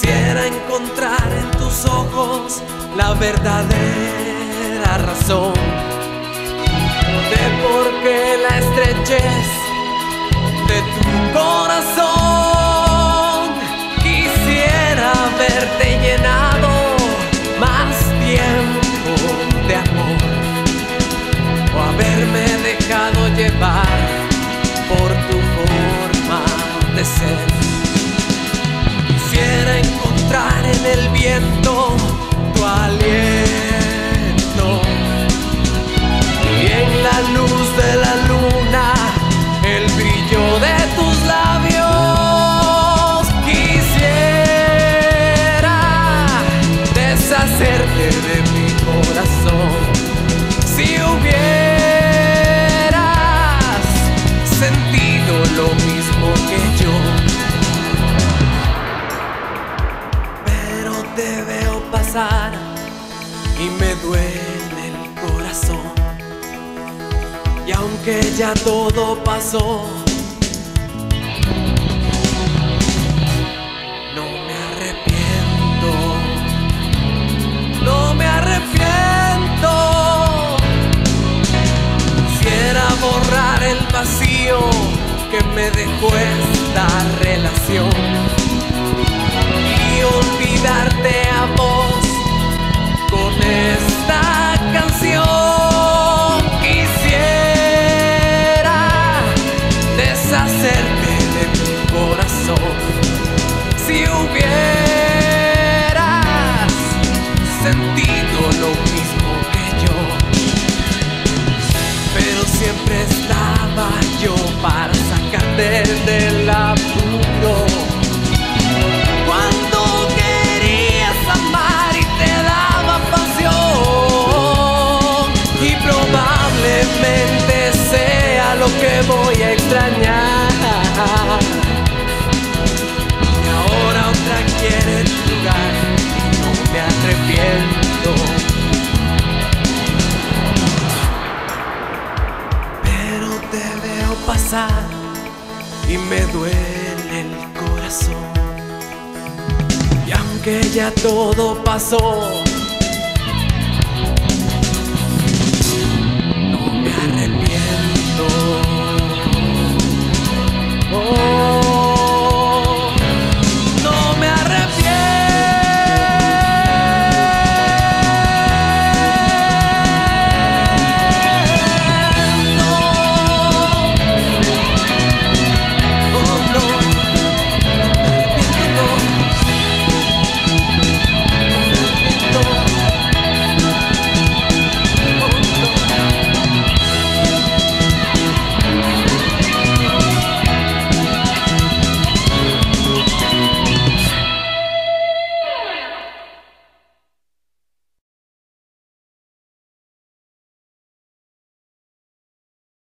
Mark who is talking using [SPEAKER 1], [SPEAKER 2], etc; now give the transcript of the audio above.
[SPEAKER 1] Quisiera encontrar en tus ojos la verdadera razón de por qué la estrechez de tu corazón. Quisiera haberte llenado más tiempo de amor, o haberme dejado llevar por tu forma de ser. Quisiera encontrar en el viento tu aliento y en la luz de la luna el brillo de tus labios. Quisiera deshacerte de mi corazón si hubieras sentido lo mismo que yo. Te veo pasar y me duele el corazón, y aunque ya todo pasó, no me arrepiento, no me arrepiento. Quisiera borrar el vacío que me dejó esta relación y olvidarte a vos con esta canción. Quisiera deshacerte de mi corazón si hubieras sentido lo mismo que yo. Pero siempre estaba yo para sacarte del apuro. Cuando querías amar y te daba pasión, y probablemente sea lo que voy a extrañar. Y ahora otra quiere tu lugar y no me arrepiento. Pero te veo pasar y me duele el corazón. Y aunque ya todo pasó, no me arrepiento. Oh.